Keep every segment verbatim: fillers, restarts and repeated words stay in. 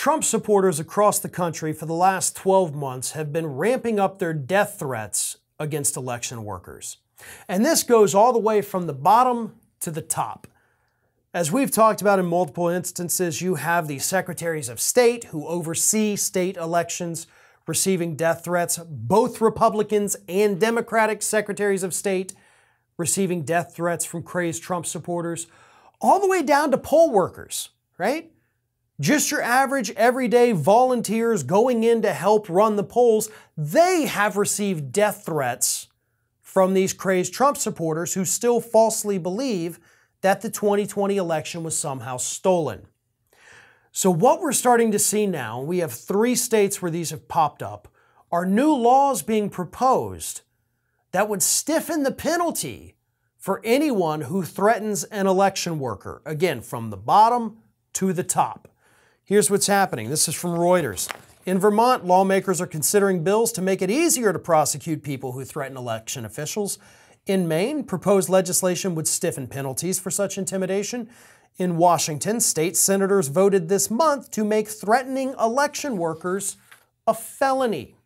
Trump supporters across the country for the last twelve months have been ramping up their death threats against election workers. And this goes all the way from the bottom to the top. As we've talked about in multiple instances, you have the secretaries of state who oversee state elections receiving death threats, both Republicans and Democratic secretaries of state receiving death threats from crazed Trump supporters, all the way down to poll workers, right? Just your average everyday volunteers going in to help run the polls, they have received death threats from these crazed Trump supporters who still falsely believe that the twenty twenty election was somehow stolen. So what we're starting to see now, we have three states where these have popped up, are new laws being proposed that would stiffen the penalty for anyone who threatens an election worker. Again, from the bottom to the top. Here's what's happening. This is from Reuters. In Vermont, lawmakers are considering bills to make it easier to prosecute people who threaten election officials. In Maine, proposed legislation would stiffen penalties for such intimidation. In Washington, state senators voted this month to make threatening election workers a felony.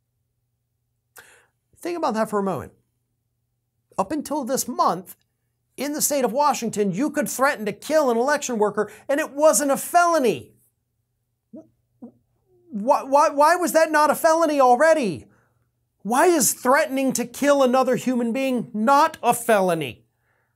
Think about that for a moment. Up until this month, in the state of Washington, you could threaten to kill an election worker and it wasn't a felony. Why, why, why was that not a felony already? Why is threatening to kill another human being not a felony?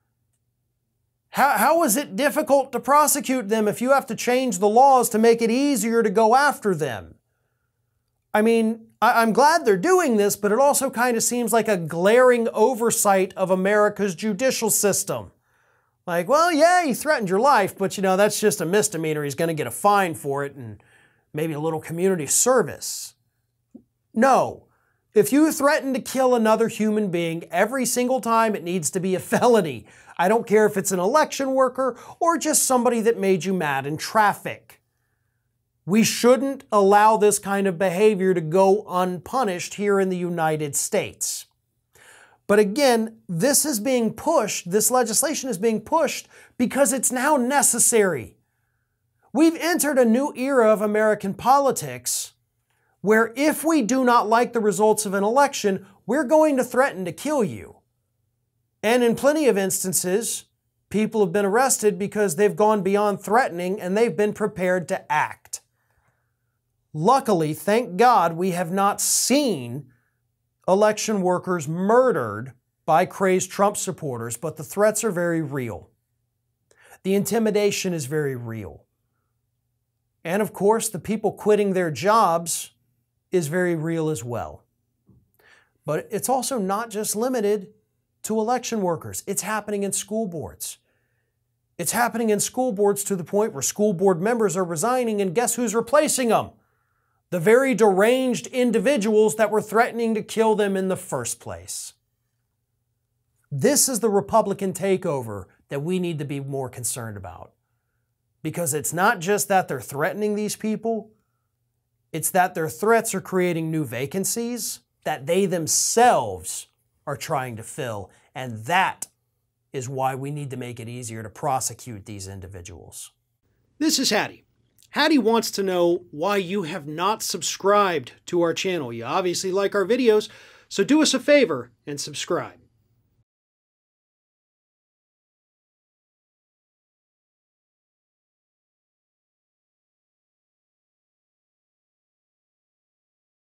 How, how is it difficult to prosecute them if you have to change the laws to make it easier to go after them? I mean, I, I'm glad they're doing this, but it also kind of seems like a glaring oversight of America's judicial system. Like, well, yeah, he threatened your life, but you know, that's just a misdemeanor. He's going to get a fine for it and maybe a little community service. No. If you threaten to kill another human being every single time, it needs to be a felony. I don't care if it's an election worker or just somebody that made you mad in traffic. We shouldn't allow this kind of behavior to go unpunished here in the United States. But again, this is being pushed, this legislation is being pushed because it's now necessary. We've entered a new era of American politics where if we do not like the results of an election, we're going to threaten to kill you. And in plenty of instances, people have been arrested because they've gone beyond threatening and they've been prepared to act. Luckily, thank God, we have not seen election workers murdered by crazed Trump supporters, but the threats are very real. The intimidation is very real. And of course, the people quitting their jobs is very real as well. But it's also not just limited to election workers. It's happening in school boards. It's happening in school boards to the point where school board members are resigning, and guess who's replacing them? The very deranged individuals that were threatening to kill them in the first place. This is the Republican takeover that we need to be more concerned about. Because it's not just that they're threatening these people, it's that their threats are creating new vacancies that they themselves are trying to fill. And that is why we need to make it easier to prosecute these individuals. This is Hattie. Hattie wants to know why you have not subscribed to our channel. You obviously like our videos, so do us a favor and subscribe.